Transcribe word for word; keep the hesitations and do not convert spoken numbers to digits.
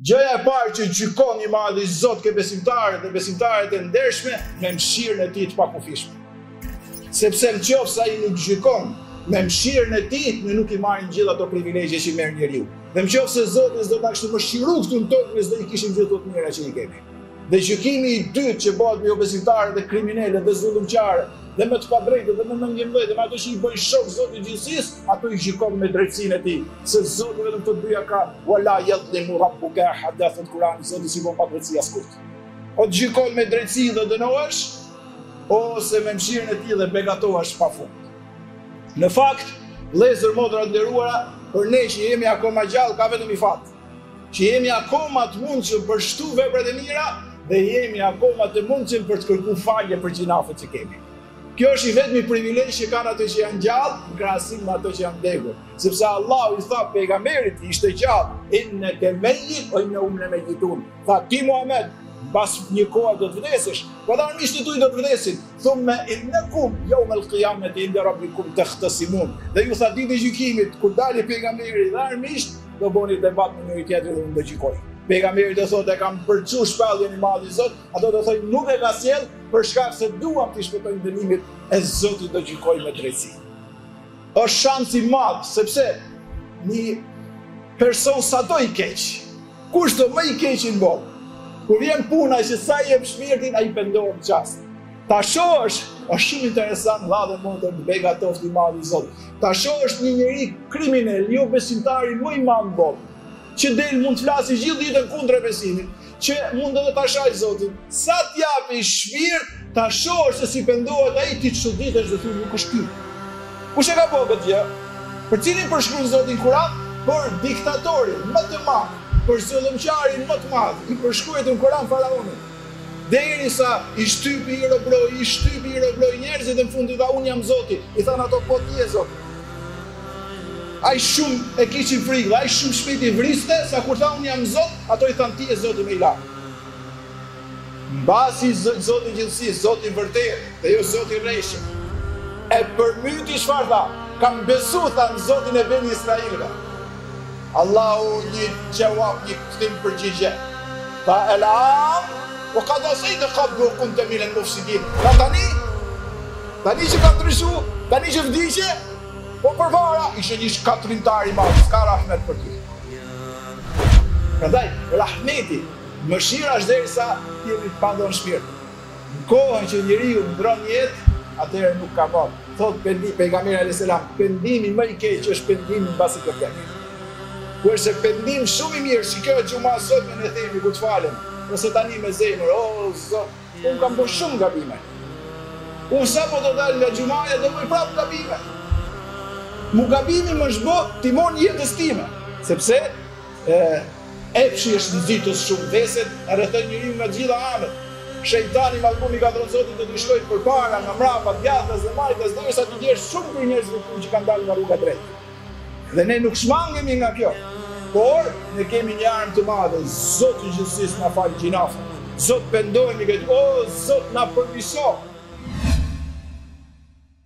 Gjëja e parë që gjykon i madh i Zot ke besimtarët dhe besimtarët e ndershme me mëshirën e tij të pakufishme. Sepse nëse ai nuk gjykon me mëshirën e tij, ne nuk i marrim gjithë ato privilegje që merr njeriu. Dhe nëse Zoti s'do ta kishte mëshiruar këtu në tokë, ne s'do i kishim gjithë ato të mira që i kemi. Dhe gjykimi i dytë që bëhet me jo besimtarët dhe kriminalët dhe zullumqtarët dhe me të padrejtë dhe me mëngjelmëdhtë dhe me ato që i bëjnë shok Zotit i gjithësisë, ato i gjykon me drejtsinë e tij. Se Zoti vetëm të dyja ka wala yadhlimu rabbuka ahada në Kur'an, Zoti si bon pa drejtësi askujt. O të gjykon me drejtësi dhe dënohesh, ose me mëshirën e tij dhe begatohesh pafund. Në fakt, vëllezër motra të nderuara, për ne që jemi akoma gjallë ka vetëm i fat. Që jemi akoma të mundshëm për shtu veprat e mira dhe jemi akoma të mundshëm për të kërkuar falje për gjinafet që kemi. Kjo është i vetmi privilegj që kanë ato që janë gjallë në krahasim me ato që janë vdekur. Sepse Allahu i tha pejgamberit ishte gjallë, innaka mayyit wa innahum lamayyitun. Tha ti Muhammed, pas një kohe do të vdesësh, por armiqtë tuaj do të vdesin. Thumma innakum yawm al-qiyamati inda rabbikum takhtasimun. Dhe ju tha ditë e gjykimit, kur dali pejgamberi dhe armiqt, do bëni debat me njëri tjetrin dhe unë do gjykoj. Pejgamberi do thotë e kam përçu shpalljen e madh i Zot, ato do thonë nuk e ka sjell për shkak se duam të shpëtojmë dënimin e Zotit do gjykoj me drejtësi. Është shans i madh sepse një person sado i keq, kushto më i keq në botë, kur vjen puna që sa i jep shpirtin, ai pendohet në çast. Ta shohësh, është shumë interesant vallë mundë të begatoft i madh i Zot. Ta shohësh një njeri kriminal, jo besimtari më i madh në botë, që del mund të flasë gjithë ditën kundër besimit, që mund edhe ta shaj Zotin. Sa t'japi shpirt, ta shohësh se si pendohet ai, ti çuditesh dhe thua nuk është ky. Kush e ka bërë këtë gjë? Për cilin përshkruan Zotin Kur'an? Për diktatorin më të madh, për zullumqarin më të madh, i përshkruhet në Kur'an faraonit. Derisa i shtypi i robroi, i shtypi i robroi njerëzit dhe në fund i tha unë jam Zoti. I thanë ato po ti je Zoti. Ai shumë e kishin frikë, ai shumë shpejt i vriste, sa kur tha unë jam Zot, ato i thanë ti je Zoti më i lartë. Mbasi Zoti i gjithësisë, Zoti i vërtetë, dhe jo Zoti i rreshtë. E përmyti çfarë tha? Kam besuar tha në Zotin e Beni Israilëve. Allahu një jawab, një kthim përgjigje. Tha elam, o ka dosej dhe qablu kunte min al-mufsidin. Tha tani, tani që ka ndryshu, tani që vdiqe, po përpara ishte një shkatrimtar i madh, s'ka rahmet për ty. Prandaj, rahmeti, mëshira është derisa jemi të pandon shpirt. Në kohën që njeriu ndron jetë, atëherë nuk ka vot. Thot pejgamberi alayhis salam, pendimi më i keq është pendimi mbasi të vdekjes. Ku është pendim shumë i mirë, si kjo xhuma sot me ne themi ku të falem, ose tani me zemër, o Zot, unë kam bërë shumë gabime. Unë sapo do dal nga xhumaja do bëj prapë gabime. Mu gabimi më shbo timon jetës time, sepse e, epshi është nxitës shumë veset, e rrethon njeriu nga gjitha anët. Shejtani mallkumi ka thënë Zotit do të shkoj përpara nga mbrapa djathtës dhe majtës derisa të gjesh shumë për njerëz që kanë dalë nga rruga drejtë. Dhe ne nuk shmangemi nga kjo, por ne kemi një armë të madhe, Zoti i gjithësisë na fal gjinafat. Zot pendohemi këtë, o Zot na përmirëso.